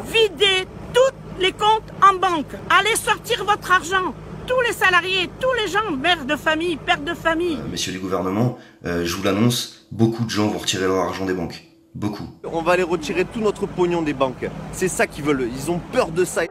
videz tous les comptes en banque. Allez sortir votre argent. Tous les salariés, tous les gens, mères de famille, pères de famille. Messieurs les gouvernements, je vous l'annonce, beaucoup de gens vont retirer leur argent des banques. Beaucoup. On va aller retirer tout notre pognon des banques. C'est ça qu'ils veulent. Ils ont peur de ça.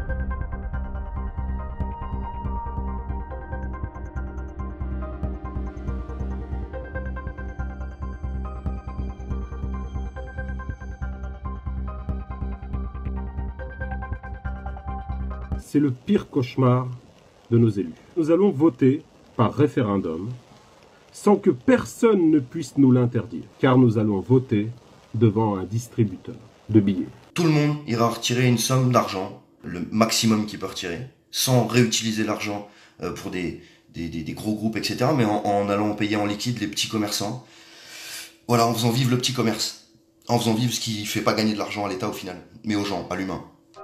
C'est le pire cauchemar de nos élus. Nous allons voter par référendum sans que personne ne puisse nous l'interdire, car nous allons voter devant un distributeur de billets. Tout le monde ira retirer une somme d'argent, le maximum qu'il peut retirer, sans réutiliser l'argent pour des gros groupes, etc., mais en allant payer en liquide les petits commerçants. Voilà, en faisant vivre le petit commerce, en faisant vivre ce qui fait pas gagner de l'argent à l'État au final, mais aux gens, à l'humain.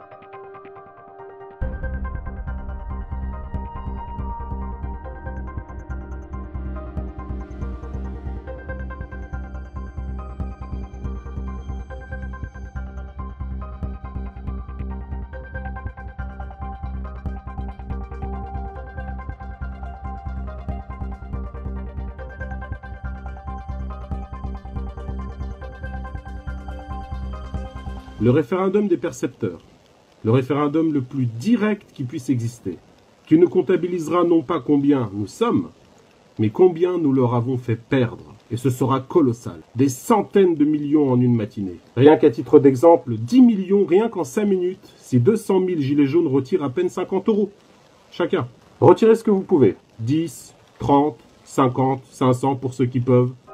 Le référendum des percepteurs, le référendum le plus direct qui puisse exister, qui ne comptabilisera non pas combien nous sommes, mais combien nous leur avons fait perdre. Et ce sera colossal. Des centaines de millions en une matinée. Rien qu'à titre d'exemple, 10 millions rien qu'en 5 minutes, si 200 000 gilets jaunes retirent à peine 50 € chacun. Retirez ce que vous pouvez. 10, 30, 50, 500 pour ceux qui peuvent.